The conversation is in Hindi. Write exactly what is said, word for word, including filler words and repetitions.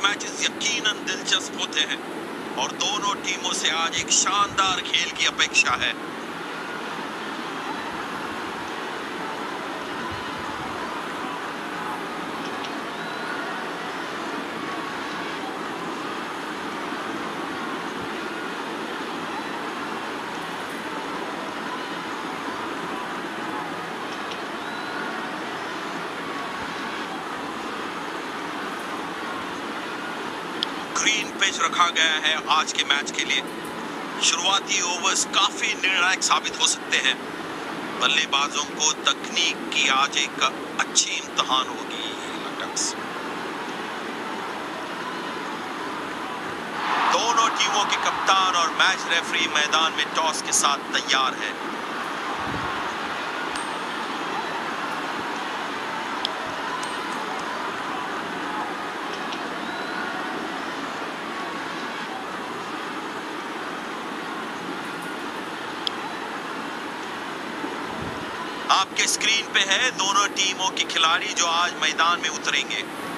मैचेस यकीनन दिलचस्प होते हैं और दोनों टीमों से आज एक शानदार खेल की अपेक्षा है। ग्रीन पिच रखा गया है आज के मैच के लिए। शुरुआती ओवर्स काफी निर्णायक साबित हो सकते हैं। बल्लेबाजों को तकनीक की आज एक अच्छी इम्तिहान होगी। दोनों टीमों के कप्तान और मैच रेफरी मैदान में टॉस के साथ तैयार है। आपके स्क्रीन पे है दोनों टीमों के खिलाड़ी जो आज मैदान में उतरेंगे।